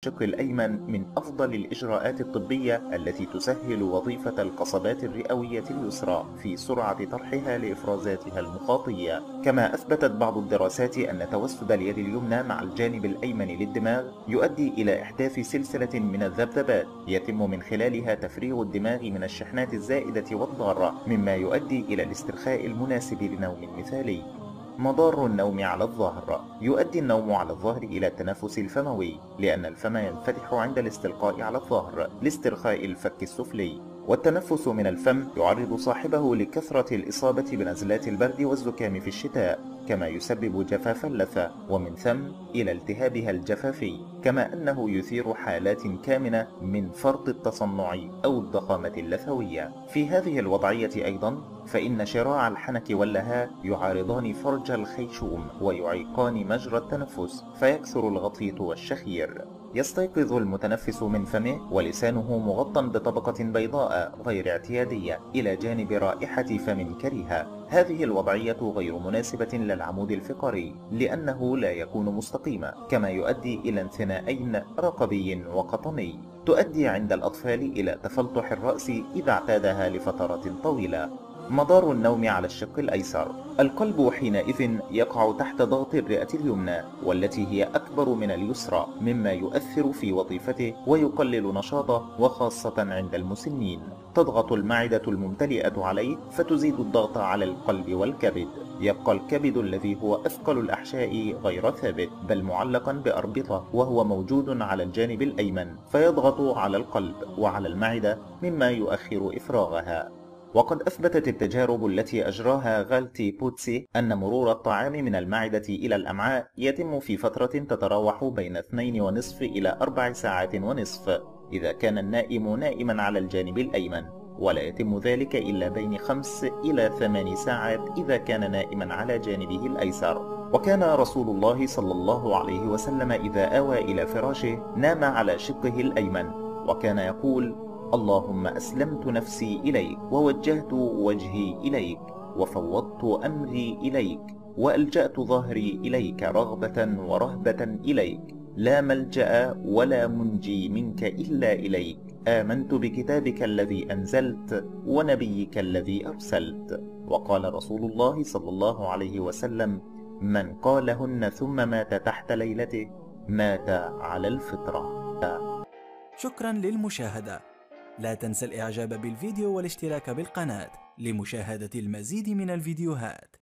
الشق الأيمن من أفضل الإجراءات الطبية التي تسهل وظيفة القصبات الرئوية اليسرى في سرعة طرحها لإفرازاتها المخاطية. كما أثبتت بعض الدراسات أن توسد اليد اليمنى مع الجانب الأيمن للدماغ يؤدي إلى إحداث سلسلة من الذبذبات يتم من خلالها تفريغ الدماغ من الشحنات الزائدة والضارة، مما يؤدي إلى الاسترخاء المناسب لنوم مثالي. مضار النوم على الظهر. يؤدي النوم على الظهر إلى التنفس الفموي، لأن الفم ينفتح عند الاستلقاء على الظهر لاسترخاء الفك السفلي، والتنفس من الفم يعرض صاحبه لكثرة الإصابة بنزلات البرد والزكام في الشتاء، كما يسبب جفاف اللثة ومن ثم إلى التهابها الجفافي، كما أنه يثير حالات كامنة من فرط التصنع أو الضخامة اللثوية. في هذه الوضعية أيضا فإن شراع الحنك واللهاء يعارضان فرج الخيشوم ويعيقان مجرى التنفس، فيكثر الغطيط والشخير. يستيقظ المتنفس من فمه ولسانه مغطى بطبقة بيضاء غير اعتيادية إلى جانب رائحة فم كريهة. هذه الوضعية غير مناسبة للعمود الفقري لأنه لا يكون مستقيما، كما يؤدي إلى انثنائين رقبي وقطني، تؤدي عند الأطفال إلى تفلطح الرأس إذا اعتادها لفترات طويلة. مدار النوم على الشق الأيسر. القلب حينئذ يقع تحت ضغط الرئة اليمنى والتي هي أكبر من اليسرى، مما يؤثر في وظيفته ويقلل نشاطه، وخاصة عند المسنين. تضغط المعدة الممتلئة عليه فتزيد الضغط على القلب والكبد. يبقى الكبد الذي هو أثقل الأحشاء غير ثابت بل معلقا بأربطة، وهو موجود على الجانب الأيمن، فيضغط على القلب وعلى المعدة مما يؤخر إفراغها. وقد أثبتت التجارب التي أجراها غالتي بوتسي أن مرور الطعام من المعدة إلى الأمعاء يتم في فترة تتراوح بين 2.5 إلى 4 ساعات ونصف إذا كان النائم نائما على الجانب الأيمن، ولا يتم ذلك إلا بين 5 إلى 8 ساعات إذا كان نائما على جانبه الأيسر. وكان رسول الله صلى الله عليه وسلم إذا آوى إلى فراشه نام على شقه الأيمن، وكان يقول: اللهم أسلمت نفسي إليك، ووجهت وجهي إليك، وفوضت أمري إليك، وألجأت ظهري إليك رغبة ورهبة إليك، لا ملجأ ولا منجي منك إلا إليك، آمنت بكتابك الذي أنزلت ونبيك الذي أرسلت. وقال رسول الله صلى الله عليه وسلم: من قالهن ثم مات تحت ليلته مات على الفطرة. شكرا للمشاهدة. لا تنسى الإعجاب بالفيديو والاشتراك بالقناة لمشاهدة المزيد من الفيديوهات.